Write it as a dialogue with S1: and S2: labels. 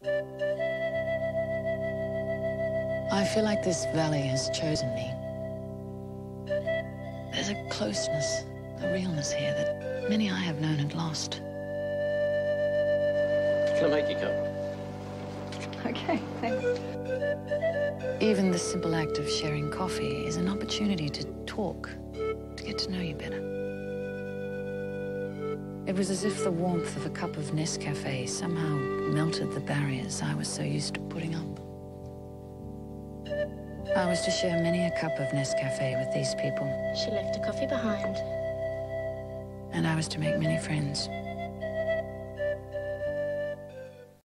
S1: I feel like this valley has chosen me. There's a closeness, a realness here that many I have known and lost.
S2: Can I make you come?
S3: Okay, thanks.
S1: Even the simple act of sharing coffee is an opportunity to talk, to get to know you better. It was as if the warmth of a cup of Nescafe somehow melted the barriers I was so used to putting up. I was to share many a cup of Nescafe with these people.
S4: She left a coffee behind.
S1: And I was to make many friends.